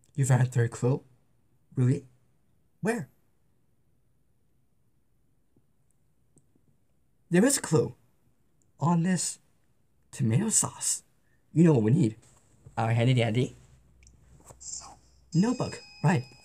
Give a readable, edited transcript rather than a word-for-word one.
You found a third clue? Really? Where? There is a clue. On this tomato sauce. You know what we need. Our handy dandy notebook. Right.